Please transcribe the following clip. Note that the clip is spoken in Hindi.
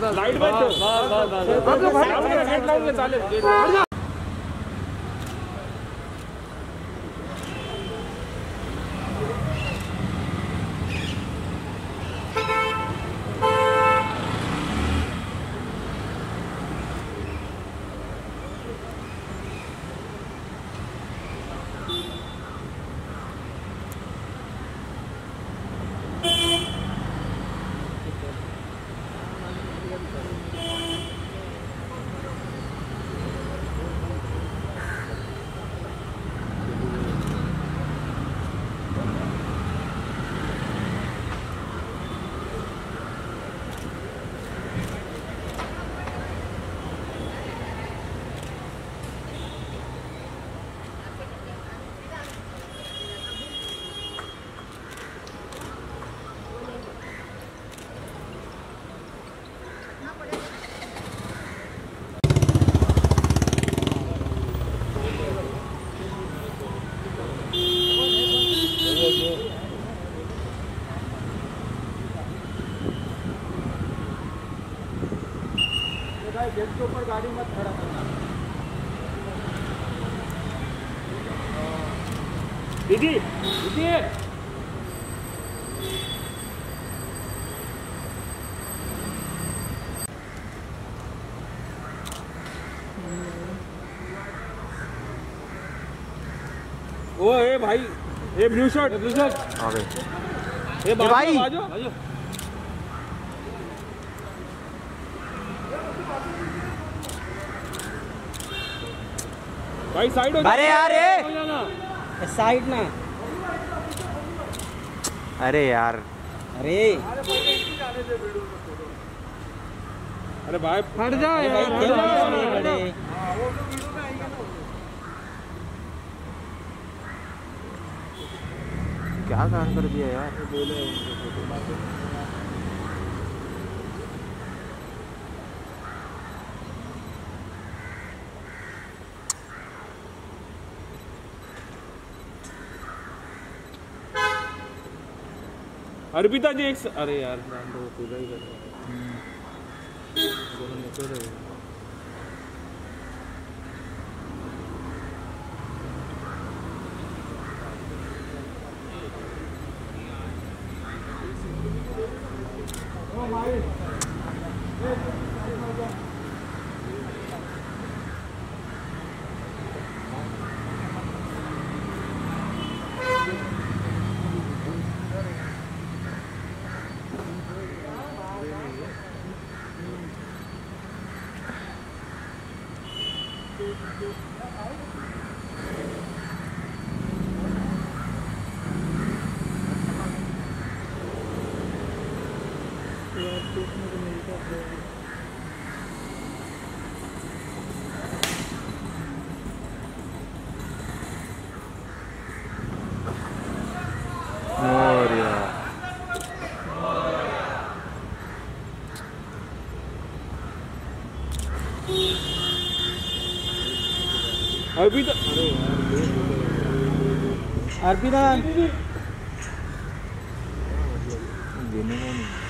लाईट गेट लावून चालेल। गेट के ऊपर गाड़ी मत खड़ा करना। दीदी दीदी ओ ए भाई ये ब्लू शर्ट ये भाई भाई साइड हो। अरे यार साइड ना। अरे यार अरे अरे भाई हट जा यार। क्या काम कर दिया यार। अर्पिता जी एक अरे यार पूजा ही कर अर्पिता अर्पिता देने का नहीं।